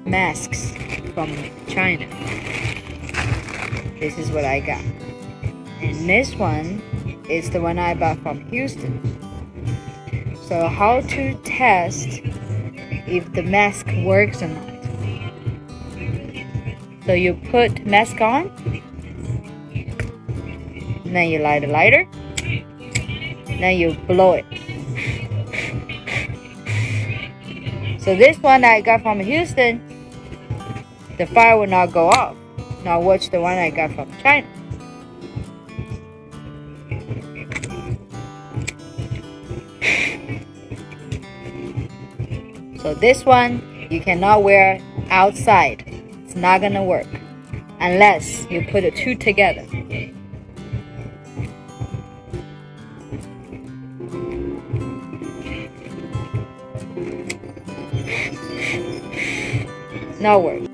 masks from China. This is what I got. And this one is the one I bought from Houston. So how to test if the mask works or not. So you put mask on, and then you light a lighter, then you blow it. So this one I got from Houston, the fire will not go off. Now watch the one I got from China. So this one you cannot wear outside. It's not gonna work unless you put the two together. Now work.